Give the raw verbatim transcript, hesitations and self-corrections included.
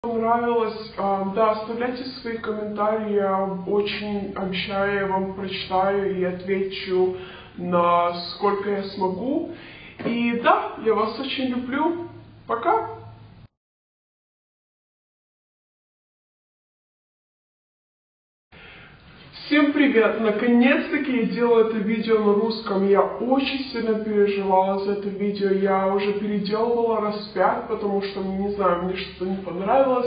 Понравилось, да, оставляйте свои комментарии, я очень обещаю, я вам прочитаю и отвечу на сколько я смогу. И да, я вас очень люблю. Пока! Всем привет! Наконец-таки я делаю это видео на русском. Я очень сильно переживала за это видео. Я уже переделывала раз пять, потому что, не знаю, мне что-то не понравилось.